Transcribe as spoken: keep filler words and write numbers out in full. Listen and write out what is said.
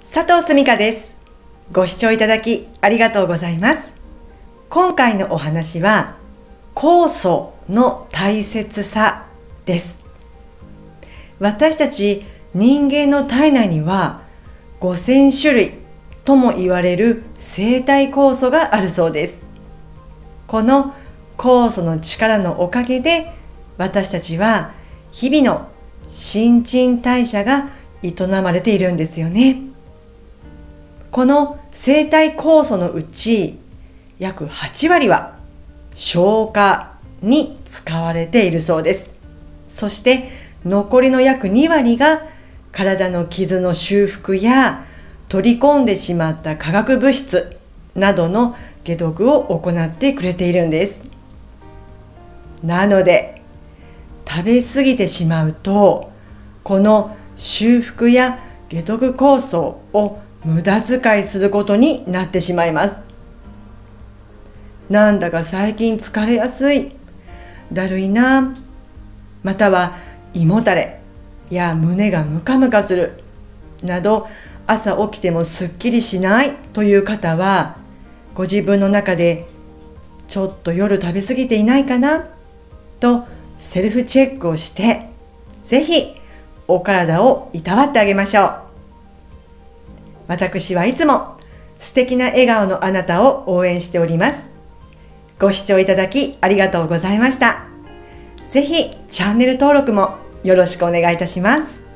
佐藤すみかです。ご視聴いただきありがとうございます。今回のお話は酵素の大切さです。私たち人間の体内にはごせんしゅるいとも言われる生体酵素があるそうです。この酵素の力のおかげで私たちは日々の新陳代謝が営まれているんですよね。この生体酵素のうち約はちわりは消化に使われているそうです。そして残りの約にわりが体の傷の修復や取り込んでしまった化学物質などの解毒を行ってくれているんです。なので食べ過ぎてしまうとこの修復や解毒酵素を無駄遣いすることになってしまいます。なんだか最近疲れやすい、だるいな、または胃もたれや胸がムカムカするなど朝起きてもすっきりしないという方はご自分の中でちょっと夜食べ過ぎていないかなとセルフチェックをしてぜひお体をいたわってあげましょう。私はいつも素敵な笑顔のあなたを応援しております。ご視聴いただきありがとうございました。ぜひチャンネル登録もよろしくお願いいたします。